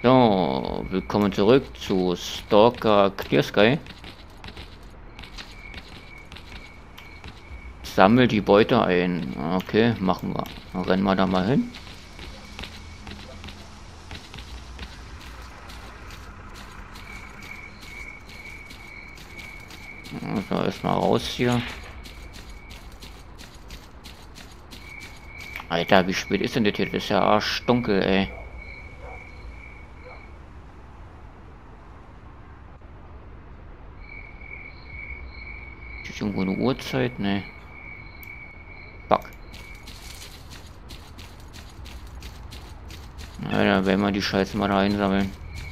So, willkommen zurück zu Stalker Clear Sky. Sammel die Beute ein. Okay, machen wir. Dann rennen wir da mal hin. So, erstmal raus hier. Alter, wie spät ist denn das hier? Das ist ja arschdunkel, ey. Ist irgendwo eine Uhrzeit? Ne. Fuck. Alter, werden wir die Scheiße mal da einsammeln.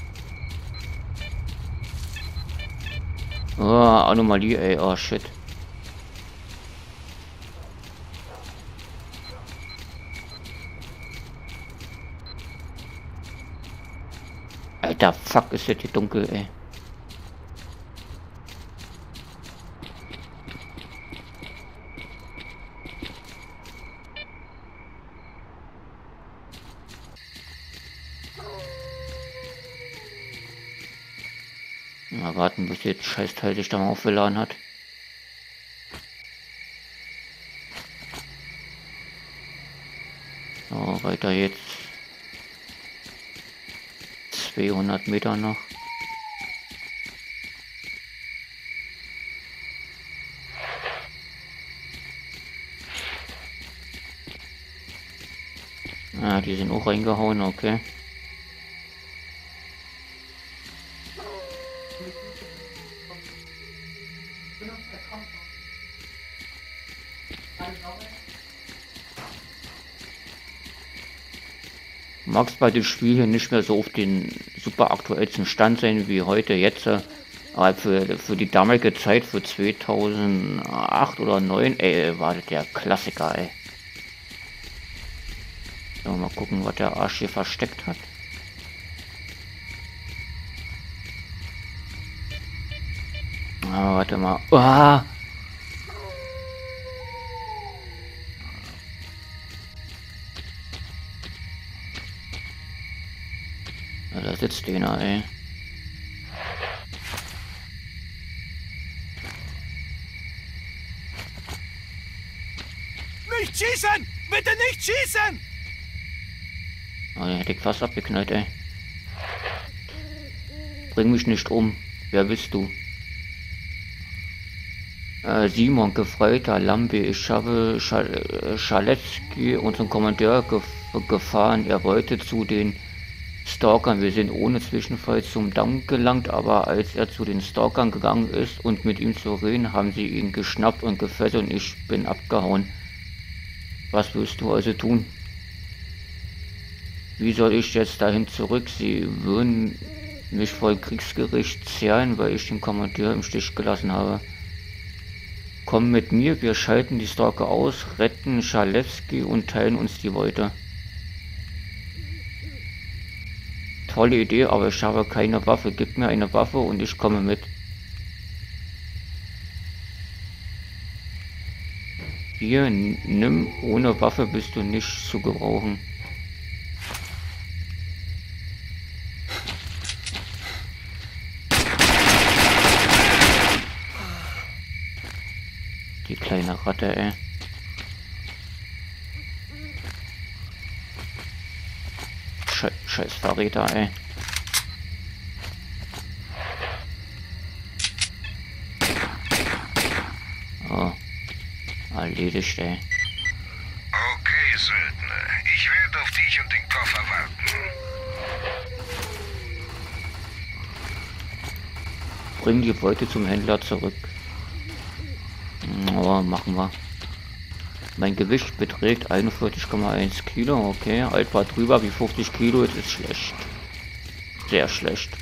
Oh, Anomalie, ey. Oh, shit. Alter, fuck, ist das hier dunkel, ey. Mal warten, bis jetzt Scheißteil sich da mal aufgeladen hat. So, weiter jetzt. 200 Meter noch. Ah, die sind auch reingehauen, okay. Magst bei dem Spiel hier nicht mehr so auf den super aktuellsten Stand sein wie heute jetzt, aber für die damalige Zeit, für 2008 oder 2009, ey, war das der Klassiker, ey. So, mal gucken, was der Arsch hier versteckt hat. Ah, warte mal. Ah! Ja, da sitzt einer, ey. Nicht schießen! Bitte nicht schießen! Oh, den hätte ich fast abgeknallt, ey. Bring mich nicht um. Wer bist du? Simon, Gefreiter, Lambe, ich habe Schaletzky, unseren Kommandeur, gefahren. Er wollte zu den Stalkern. Wir sind ohne Zwischenfall zum Damm gelangt, aber als er zu den Stalkern gegangen ist und mit ihm zu reden, haben sie ihn geschnappt und gefesselt und ich bin abgehauen. Was willst du also tun? Wie soll ich jetzt dahin zurück? Sie würden mich vor Kriegsgericht zerren, weil ich den Kommandeur im Stich gelassen habe. Komm mit mir, wir schalten die Stalker aus, retten Schalewski und teilen uns die Beute. Tolle Idee, aber ich habe keine Waffe. Gib mir eine Waffe und ich komme mit. Hier, nimm, ohne Waffe bist du nicht zu gebrauchen. Die kleine Ratte, ey. Scheiß Verräter, ey. Oh. Erledigt, ey. Okay, Söldner. Ich werde auf dich und den Koffer warten. Bring die Beute zum Händler zurück. Oh, machen wir. Mein Gewicht beträgt 41,1 Kilo. Okay, etwa drüber wie 50 Kilo. Das ist schlecht. Sehr schlecht.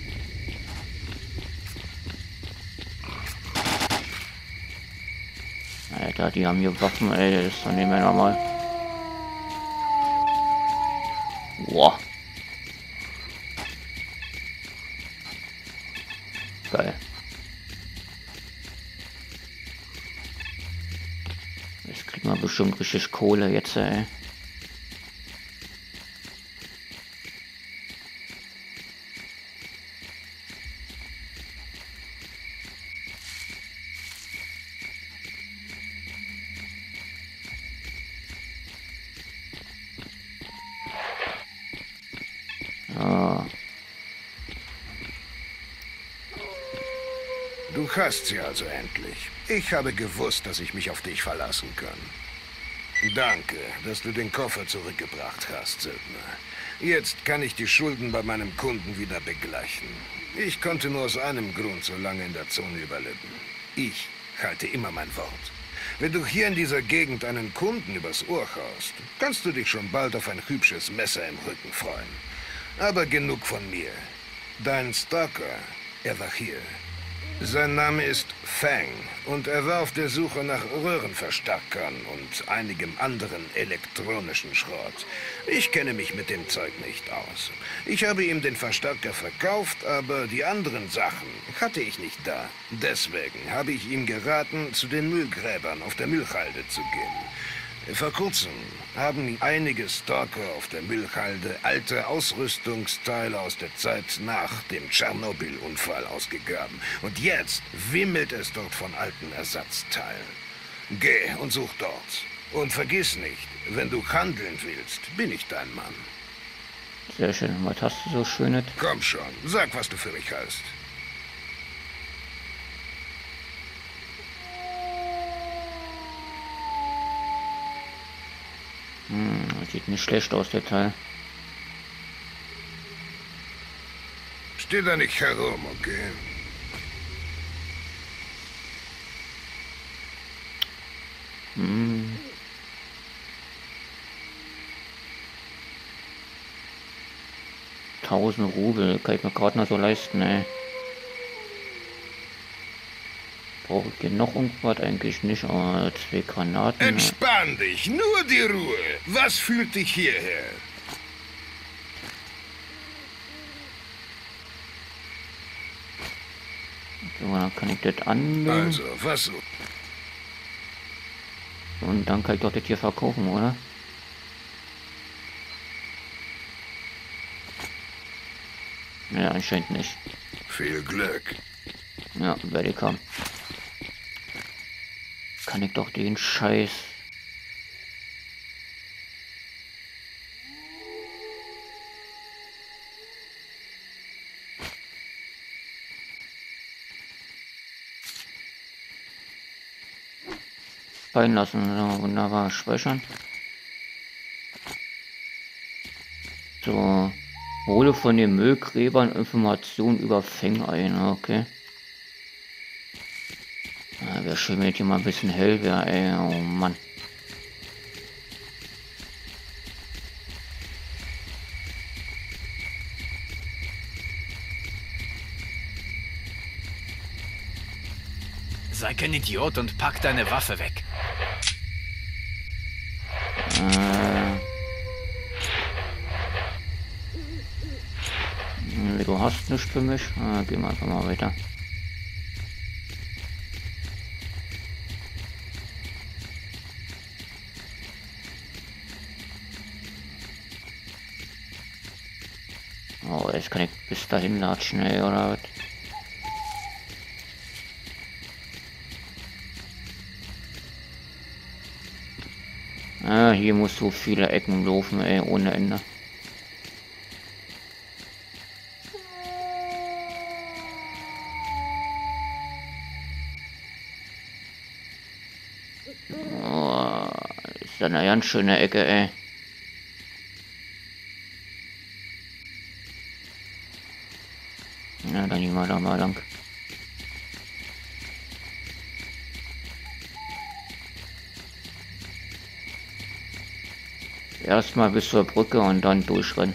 Alter, die haben hier Waffen, ey. Das ist doch nicht mehr normal. Boah. Geil. Jetzt kriegen wir bestimmt richtig Kohle jetzt, ey. So. Du hast sie also endlich. Ich habe gewusst, dass ich mich auf dich verlassen kann. Danke, dass du den Koffer zurückgebracht hast, Söldner. Jetzt kann ich die Schulden bei meinem Kunden wieder begleichen. Ich konnte nur aus einem Grund so lange in der Zone überleben. Ich halte immer mein Wort. Wenn du hier in dieser Gegend einen Kunden übers Ohr haust, kannst du dich schon bald auf ein hübsches Messer im Rücken freuen. Aber genug von mir. Dein Stalker, er war hier. Sein Name ist Fang und er war auf der Suche nach Röhrenverstärkern und einigem anderen elektronischen Schrott. Ich kenne mich mit dem Zeug nicht aus. Ich habe ihm den Verstärker verkauft, aber die anderen Sachen hatte ich nicht da. Deswegen habe ich ihm geraten, zu den Müllgräbern auf der Müllhalde zu gehen. Vor kurzem haben einige Stalker auf der Müllhalde alte Ausrüstungsteile aus der Zeit nach dem Tschernobyl-Unfall ausgegraben. Und jetzt wimmelt es dort von alten Ersatzteilen. Geh und such dort. Und vergiss nicht, wenn du handeln willst, bin ich dein Mann. Sehr schön. Was hast du so Schönes? Komm schon, sag, was du für mich hast. Sieht nicht schlecht aus, der Teil. Steh da nicht herum, okay? Hm. Tausend Rubel, kann ich mir gerade noch so leisten, ey. Brauche ich hier noch irgendwas? Eigentlich nicht, aber 2 Granaten. Entspann dich, nur die Ruhe. Was führt dich hierher? So, dann kann ich das annehmen. Also, was so? Und dann kann ich doch das hier verkaufen, oder? Ja, anscheinend nicht. Viel Glück. Ja, werde ich haben. Kann ich doch den Scheiß. Fallen lassen. So, wunderbar. Speichern. So. Hole von den Müllgräbern Informationen über Fang ein. Okay. Ja, wäre schön, wenn hier mal ein bisschen hell wäre, ey. Oh Mann. Sei kein Idiot und pack deine Waffe weg. Du hast nichts für mich. Gehen wir einfach mal weiter. Oh, jetzt kann ich bis dahin latschen, ey, oder was? Ah, hier muss so viele Ecken laufen, ey, ohne Ende. Oh, ist eine ganz schöne Ecke, ey. Na, dann gehen wir da mal lang. Erstmal bis zur Brücke und dann durchrennen.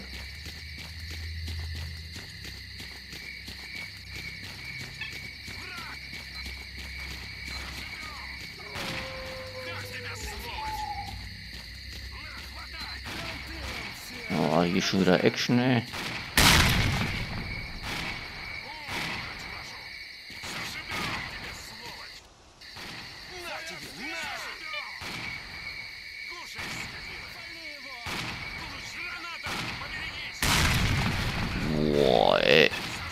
Oh, hier schon wieder Action, ey. Boah, ey.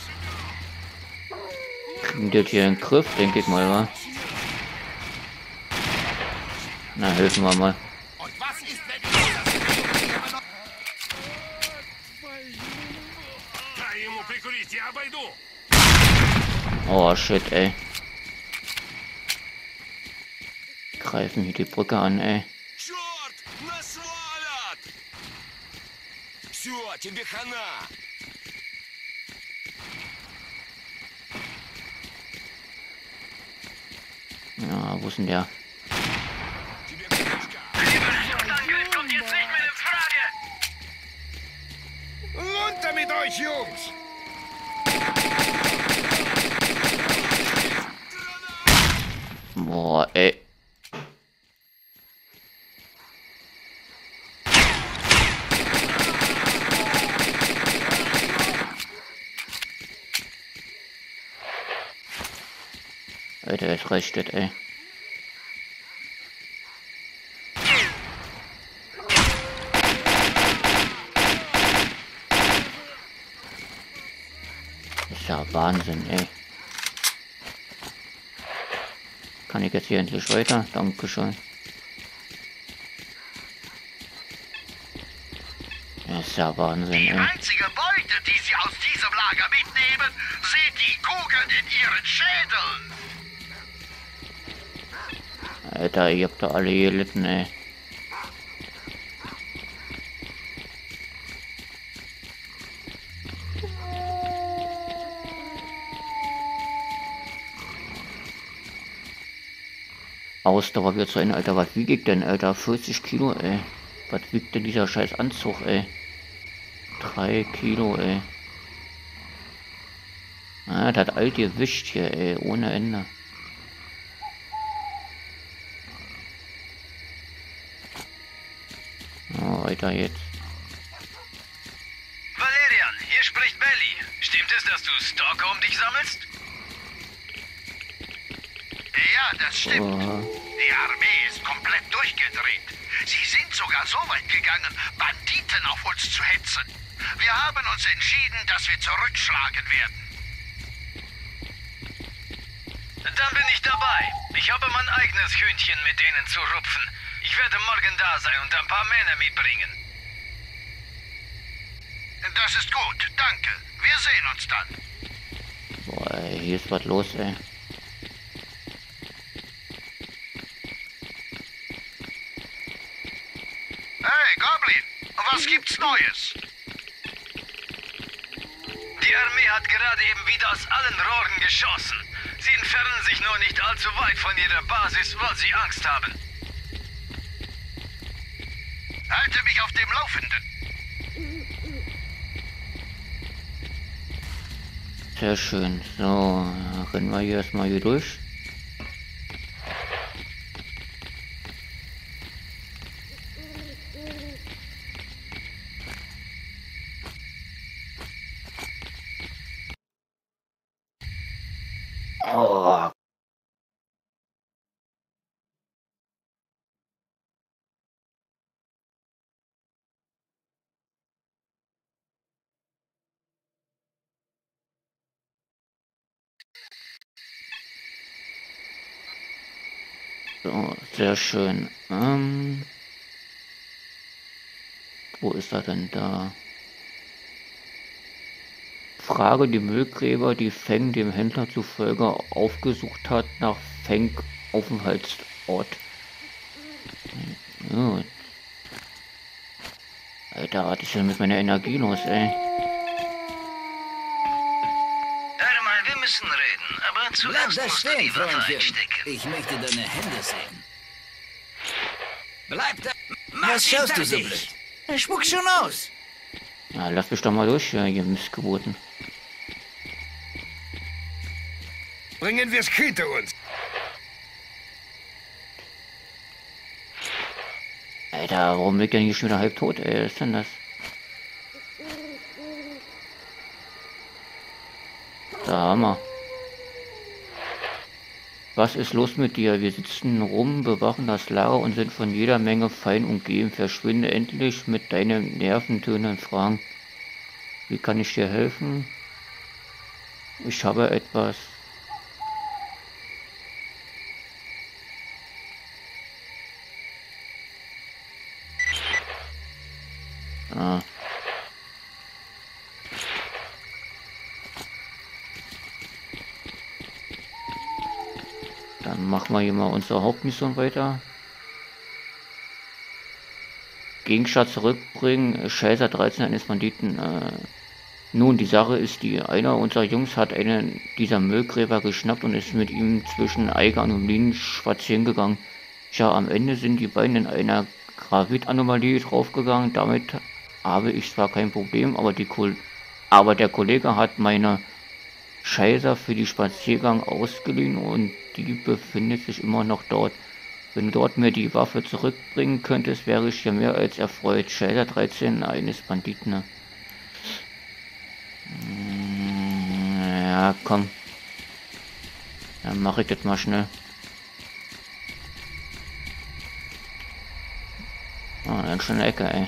Kriegen das hier in den Griff, denke ich mal, wa? Na, helfen wir mal. Und was ist, wenn прикурить, я обойду. Oh shit, ey. Greifen hier die Brücke an, ey. Черт, нас валят! Все, тебе хана! Ja, wo ist denn der? Тебе крышка! Angriff kommt jetzt nicht mehr in Frage! Runter mit euch, Jungs! Boah, ey. Alter, es reicht nicht, ey. Ist ja Wahnsinn, ey. Kann ich jetzt hier endlich weiter? Dankeschön. Das ist ja Wahnsinn, Die ey. einzige Beute, die sie aus diesem Lager mitnehmen, sind die Kugeln in ihren Schädeln. Alter, ihr habt da alle gelitten, ey. Ausdauer wird zu Ende, Alter. Was wiege ich denn, Alter? 40 Kilo, ey. Was wiegt denn dieser scheiß Anzug, ey? 3 Kilo, ey. Ah, das hat alt gewischt hier, ey. Ohne Ende. Oh, weiter jetzt. Valerian, hier spricht Belly. Stimmt es, dass du Stalker um dich sammelst? Ja, das stimmt. Oh, Die Armee ist komplett durchgedreht. Sie sind sogar so weit gegangen, Banditen auf uns zu hetzen. Wir haben uns entschieden, dass wir zurückschlagen werden. Dann bin ich dabei. Ich habe mein eigenes Hühnchen mit denen zu rupfen. Ich werde morgen da sein und ein paar Männer mitbringen. Das ist gut, danke. Wir sehen uns dann. boah, ey, hier ist was los, ey. Hey, Goblin, was gibt's Neues? Die Armee hat gerade eben wieder aus allen Rohren geschossen. Sie entfernen sich nur nicht allzu weit von ihrer Basis, weil sie Angst haben. Halte mich auf dem Laufenden. Sehr schön. So, rennen wir hier erstmal hier durch. Oh. So, sehr schön. Wo ist er denn da? Frage die Müllgräber, die Feng dem Händler zufolge aufgesucht hat, nach Feng Aufenthaltsort. Gut. Alter, was ist denn mit meiner Energie los, ey? Hör mal, wir müssen reden, aber Bleib zuerst da musst du stehen, die Waffe Freundchen. einstecken. Ich möchte deine Hände sehen. Bleib da. Mach Was schaust du hinter so dich. blöd? Er spuckt schon aus. Ja, lass mich doch mal durch, ja, ihr Missgeburten. Bringen wir's hinter uns. Alter, warum liegt der hier schon wieder halb tot, ey? Was ist denn das? Da haben wir. Was ist los mit dir? Wir sitzen rum, bewachen das Lager und sind von jeder Menge Feind umgeben. Verschwinde endlich mit deinen nerventönen Fragen. Wie kann ich dir helfen? Ich habe etwas. Ah. Dann machen wir hier mal unsere Hauptmission weiter. Gegenstand zurückbringen, Scheißer 13 eines Banditen. Nun, die Sache ist die, einer unserer Jungs hat einen dieser Müllgräber geschnappt und ist mit ihm zwischen Eiger und Lin spazieren gegangen. Tja, am Ende sind die beiden in einer Gravitanomalie draufgegangen. Damit habe ich zwar kein Problem, aber der Kollege hat meine Scheißer für die Spaziergang ausgeliehen und die befindet sich immer noch dort. Wenn du dort mir die Waffe zurückbringen könntest, wäre ich ja mehr als erfreut. Scheißer 13 eines Banditen. Ne? Ja, komm. Dann mache ich das mal schnell. Oh, dann schon eine Ecke, ey.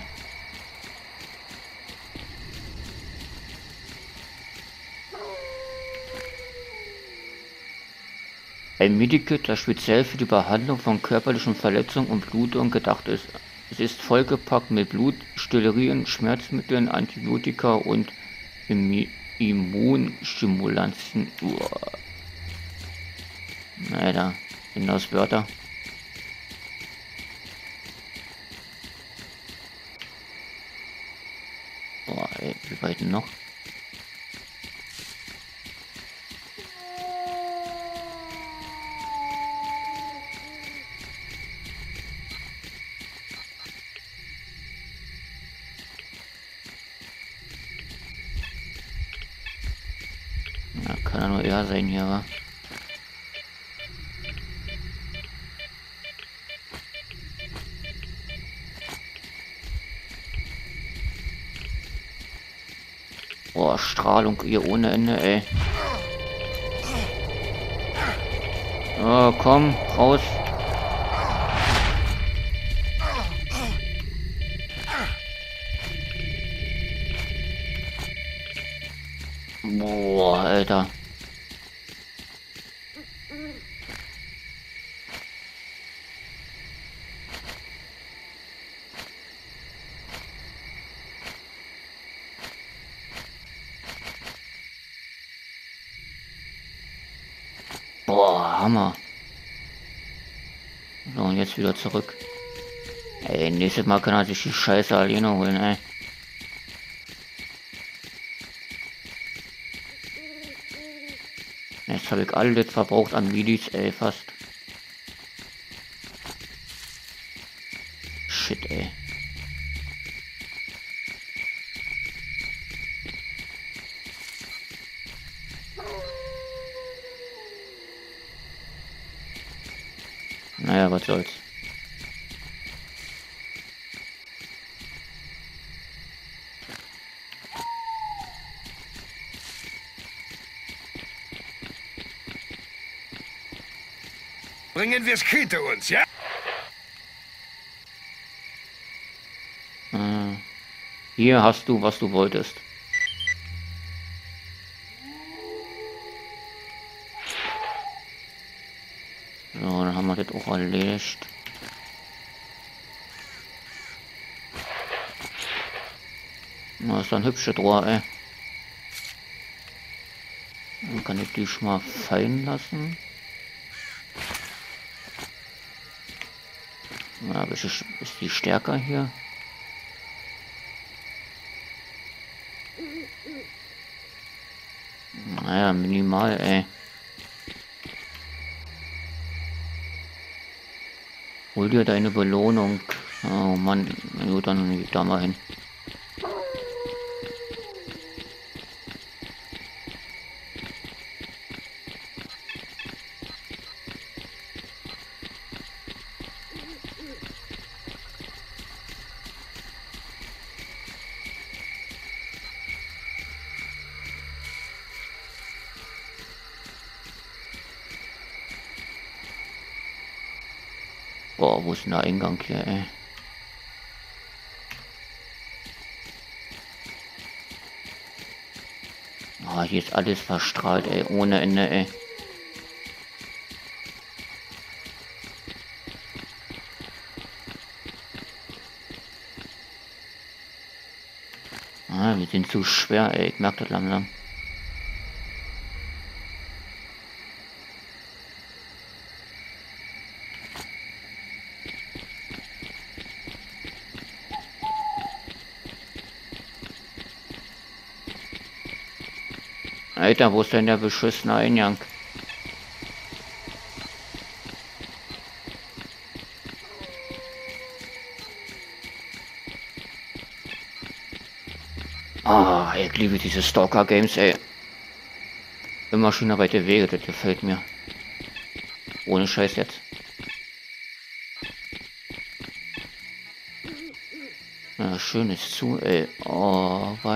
Ein Medikit, das speziell für die Behandlung von körperlichen Verletzungen und Blutungen gedacht ist. Es ist vollgepackt mit Blut, Sterien, Schmerzmitteln, Antibiotika und Immunstimulanzen. Alter, sind das Wörter? Boah, ey, wie weit denn noch? Ja, kann ja nur er sein hier, wa? Boah, Strahlung hier ohne Ende, ey. Oh, komm, raus. Boah, Alter. Boah, Hammer. So, und jetzt wieder zurück. Ey, nächstes Mal kann er sich die Scheiße alleine holen, ey. Jetzt habe ich alles verbraucht an Milis, ey, fast. Shit, ey. Naja, was soll's. Bringen wir es hinter uns, ja? Hier hast du, was du wolltest. So, dann haben wir das auch erledigt. Na, ist ein hübsches Rohr, ey. Dann kann ich die schon mal fallen lassen. Ja, ist die stärker hier? Naja, minimal, ey. Hol dir deine Belohnung. Oh Mann, na gut, dann geht da mal hin. Boah, wo ist denn der Eingang hier, ey? Ah, hier ist alles verstrahlt, ey, ohne Ende, ey. Ah, wir sind zu schwer, ey, ich merke das langsam. Alter, wo ist denn der beschissene Eingang? Ah, ich liebe diese Stalker-Games, ey. Immer schöner weite Wege, das gefällt mir. Ohne Scheiß jetzt. Ja, schön ist zu, ey. Oh, was?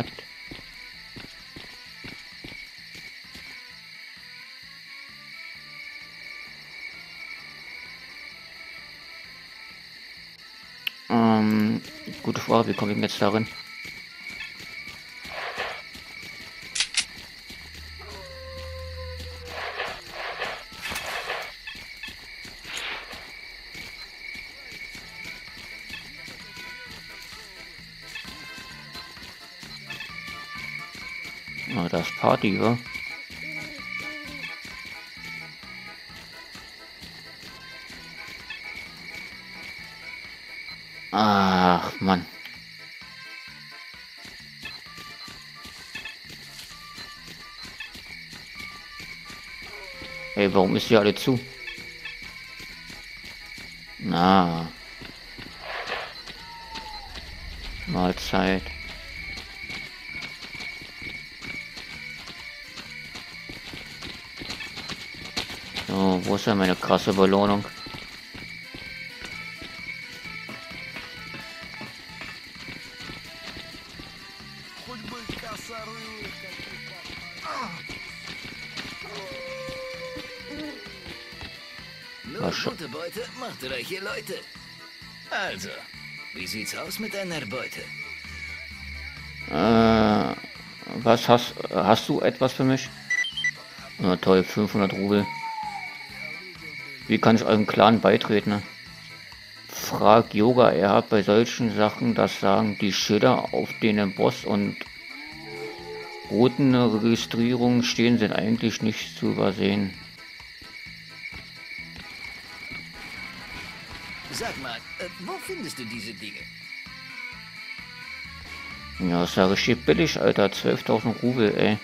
Gute Frage, wie komme ich jetzt darin? Ah, das Party, wa? Ach, Mann. Ey, warum ist hier alle zu? Na. Mahlzeit. So, wo ist denn meine krasse Belohnung? Nur gute Beute macht reiche Leute. Also, wie sieht's aus mit deiner Beute? Was hast du etwas für mich? Na toll, 500 Rubel. Wie kann ich eurem Clan beitreten? Frag Yoga, er hat bei solchen Sachen das Sagen. Die Schilder, auf denen Boss und roten Registrierungen stehen, sind eigentlich nicht zu übersehen. Sag mal, wo findest du diese Dinge? Ja, ist ja richtig billig, Alter. 12.000 Rubel, ey.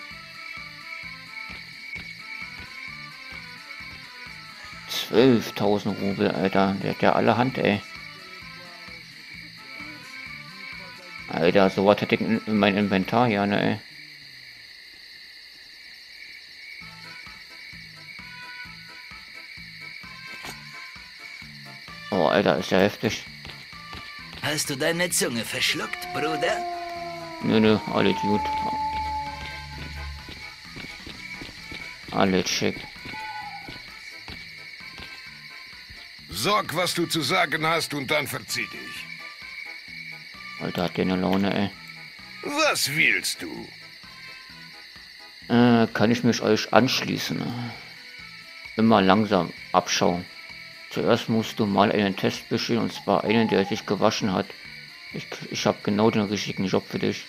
12.000 Rubel, Alter. Der hat ja alle Hand, ey. Alter, sowas hätte ich in mein Inventar hier, ne, ey. Oh, Alter, ist ja heftig. Hast du deine Zunge verschluckt, Bruder? Nö, alles gut. Alles schick. Sorg, was du zu sagen hast und dann verzieh dich. Alter, hat der eine Laune, ey. Was willst du? Kann ich mich euch anschließen? Immer langsam abschauen. Zuerst musst du mal einen Test bestehen, und zwar einen, der sich gewaschen hat. Ich habe genau den richtigen Job für dich.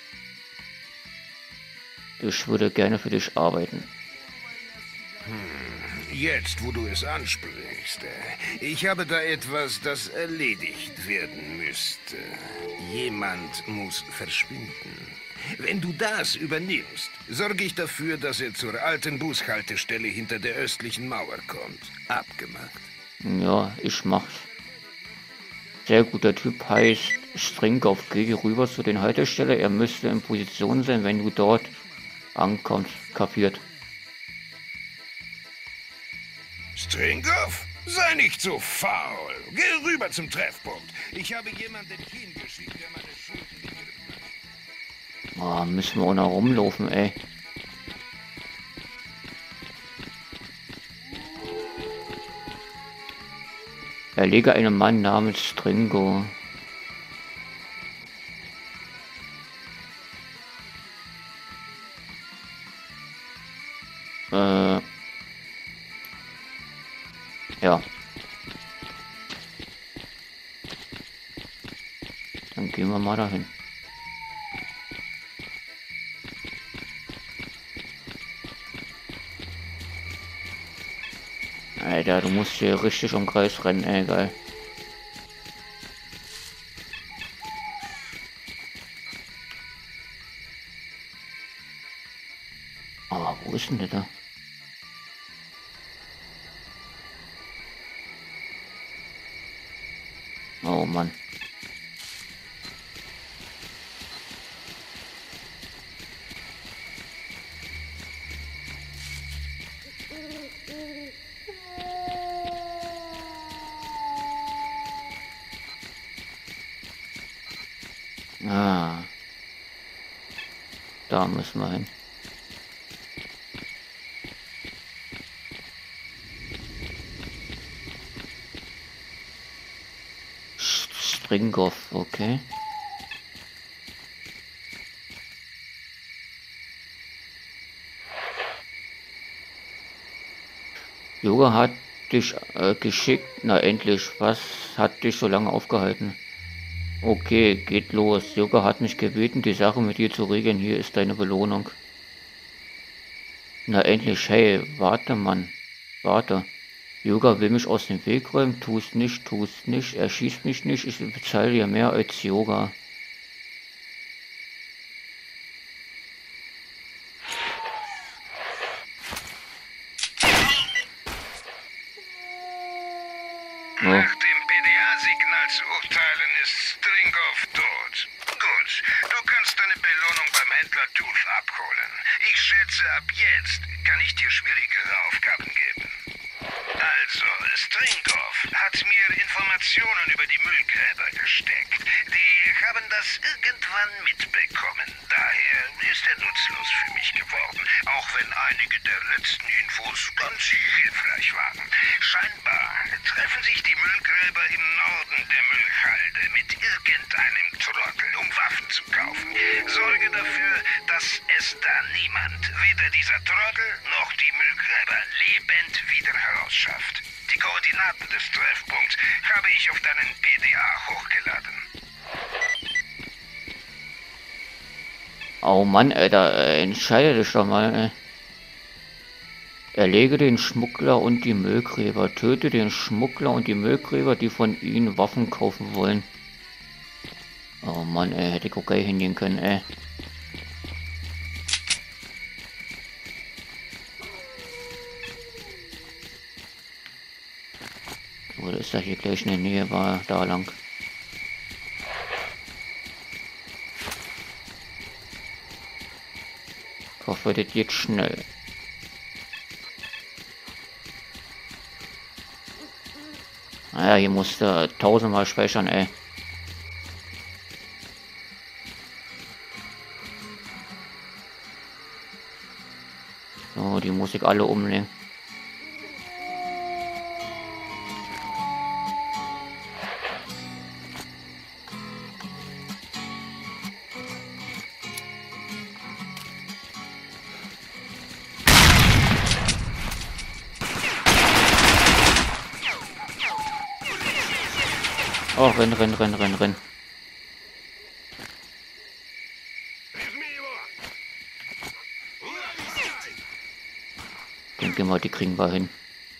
Ich würde gerne für dich arbeiten. Jetzt, wo du es ansprichst. Ich habe da etwas, das erledigt werden müsste. Jemand muss verschwinden. Wenn du das übernimmst, sorge ich dafür, dass er zur alten Bushaltestelle hinter der östlichen Mauer kommt. Abgemacht. Ja, ich mach's. Sehr guter Typ, heißt Stringhoff. Geh rüber zu den Haltestelle. Er müsste in Position sein, wenn du dort ankommst. Kapiert? Stringhoff? Sei nicht so faul. Geh rüber zum Treffpunkt. Ich habe jemanden hingeschickt, der meine Schulden begriffen hat. Oh, müssen wir auch noch rumlaufen, ey. Erlege einen Mann namens Stringo. Ja. Dann gehen wir mal dahin. Alter, du musst hier richtig um Kreis rennen, ey, geil. Aber wo ist denn der da? Oh Mann. Ah, da müssen wir hin. Stringhoff, okay. Yoga hat dich geschickt. Na endlich, was hat dich so lange aufgehalten? Okay, geht los. Yoga hat mich gebeten, die Sache mit dir zu regeln. Hier ist deine Belohnung. Na endlich, hey, warte, Mann. Warte. Yoga will mich aus dem Weg räumen. Tu's nicht, er schießt mich nicht. Ich bezahle dir mehr als Yoga. Nach dem PDA-Signal zu urteilen ist Stringhoff tot. Gut, du kannst deine Belohnung beim Händler Tooth abholen. Ich schätze, ab jetzt kann ich dir schwierigere Aufgaben geben. Also, Stringhoff hat mir Informationen über die Müllgräber gesteckt. Die haben das irgendwann mitbekommen. Daher ist er nutzlos für mich geworden, auch wenn einige der letzten Infos ganz hilfreich waren. Scheinbar treffen sich die Müllgräber im Norden der Müllhalde mit irgendeinem Trottel, um Waffen zu kaufen. Sorge dafür, dass es da niemand, weder dieser Trottel noch die Müllgräber, lebend wieder herausschafft. Die Koordinaten des Treffpunkts habe ich auf deinen PDA hochgeladen. Oh Mann, Alter, entscheide dich doch mal, ey. Erlege den Schmuggler und die Müllgräber. Töte den Schmuggler und die Müllgräber, die von ihnen Waffen kaufen wollen. Oh Mann, ey, hätte ich auch gleich hingehen können, ey. Oder ist das hier gleich in der Nähe? War da lang. Ich hoffe, das geht schnell. Naja, hier musste 1000-mal speichern, ey. So, die muss ich alle umlegen. Oh, renn. Denke mal, die kriegen wir hin.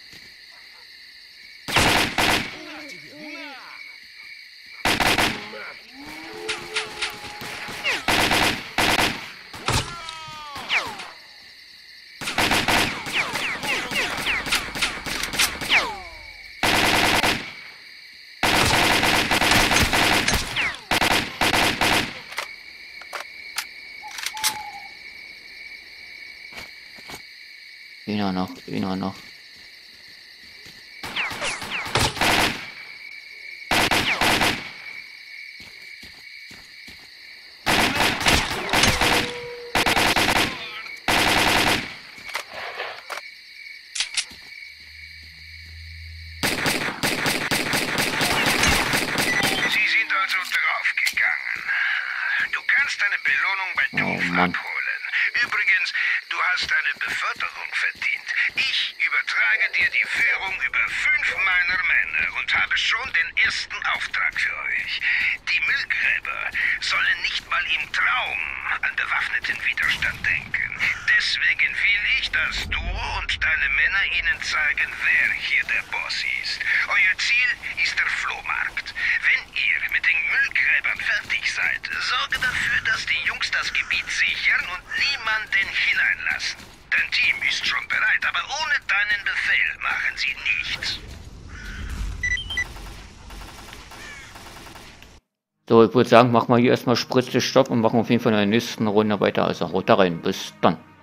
Einer noch. Sie sind also draufgegangen. Du kannst deine Belohnung bei Tooth abholen. Übrigens, du hast eine Beförderung verdient. Ich übertrage dir die Führung über 5 meiner Männer und habe schon den ersten Auftrag für euch. Die Müllgräber sollen nicht mal im Traum an bewaffneten Widerstand denken. Deswegen will ich, dass du und deine Männer ihnen zeigen, wer hier der Boss ist. Euer Ziel ist der Flohmarkt. Wenn ihr mit den Müllgräbern fertig seid, sorge dafür, dass die Jungs das Gebiet sichern und niemanden hineinlassen. ohne deinen Befehl machen sie nichts. So, ich würde sagen, machen wir hier erstmal Spritze Stopp und machen auf jeden Fall in der nächsten Runde weiter. Also haut da rein, bis dann.